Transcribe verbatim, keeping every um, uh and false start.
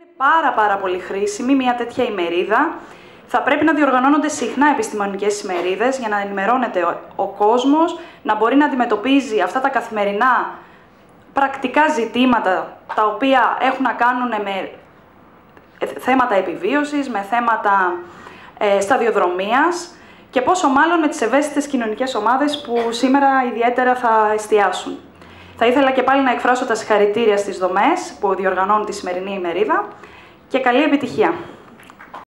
Είναι πάρα πάρα πολύ χρήσιμη μια τέτοια ημερίδα. Θα πρέπει να διοργανώνονται συχνά επιστημονικές ημερίδες για να ενημερώνεται ο, ο κόσμος, να μπορεί να αντιμετωπίζει αυτά τα καθημερινά πρακτικά ζητήματα τα οποία έχουν να κάνουν με θέματα επιβίωσης, με θέματα ε, σταδιοδρομίας και πόσο μάλλον με τις ευαίσθητες κοινωνικές ομάδες που σήμερα ιδιαίτερα θα εστιάσουν. Θα ήθελα και πάλι να εκφράσω τα συγχαρητήρια στις δομές που διοργανώνουν τη σημερινή ημερίδα και καλή επιτυχία.